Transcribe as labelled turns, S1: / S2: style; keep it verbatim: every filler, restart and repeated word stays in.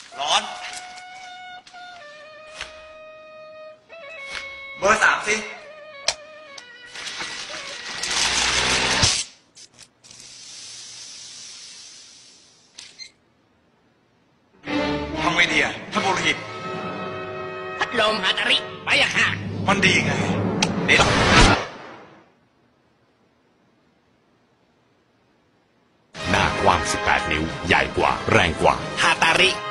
S1: ร้อนเบอร์สามสิทำไงดีอะถ้าบุรุษ
S2: พัดลมฮาตาริไปอะค่ะ
S1: มันดีไงเดี๋ยว
S3: หน้ากว้างสิบแปดนิ้วใหญ่กว่าแรงกว่า
S2: ฮาตาริ